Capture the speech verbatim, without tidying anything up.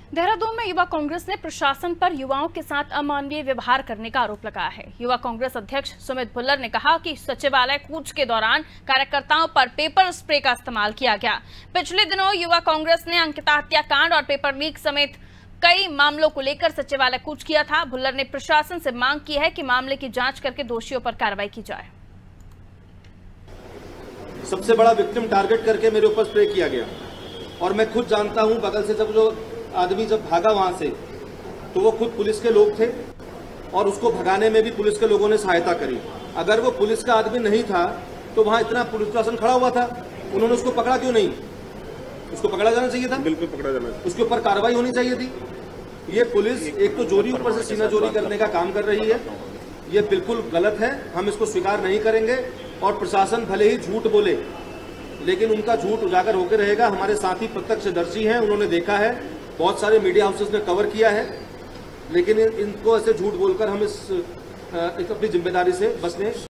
देहरादून में युवा कांग्रेस ने प्रशासन पर युवाओं के साथ अमानवीय व्यवहार करने का आरोप लगाया है। युवा कांग्रेस अध्यक्ष सुमित भुल्लर ने कहा कि सचिवालय कूच के दौरान कार्यकर्ताओं पर पेपर स्प्रे का इस्तेमाल किया गया। पिछले दिनों युवा कांग्रेस ने अंकिता हत्याकांड और पेपर लीक समेत कई मामलों को लेकर सचिवालय कूच किया था। भुल्लर ने प्रशासन से मांग की है कि मामले की जांच करके दोषियों पर कार्रवाई की जाए। सबसे बड़ा विक्टिम टारगेट करके मेरे ऊपर स्प्रे किया गया और मैं खुद जानता हूं, बगल से जब जो आदमी जब भागा वहां से तो वो खुद पुलिस के लोग थे और उसको भगाने में भी पुलिस के लोगों ने सहायता करी। अगर वो पुलिस का आदमी नहीं था तो वहां इतना पुलिस प्रशासन खड़ा हुआ था, उन्होंने उसको पकड़ा क्यों नहीं? उसको पकड़ा जाना चाहिए था, बिल्कुल पकड़ा जाना चाहिए, उसके ऊपर कार्रवाई होनी चाहिए थी। ये पुलिस एक तो चोरी ऊपर से सीना चोरी करने का काम कर रही है, ये बिल्कुल गलत है, हम इसको स्वीकार नहीं करेंगे। और प्रशासन भले ही झूठ बोले लेकिन उनका झूठ उजागर होकर रहेगा। हमारे साथी प्रत्यक्षदर्शी हैं, उन्होंने देखा है, बहुत सारे मीडिया हाउसेस ने कवर किया है, लेकिन इनको ऐसे झूठ बोलकर हम इस अपनी जिम्मेदारी से बचने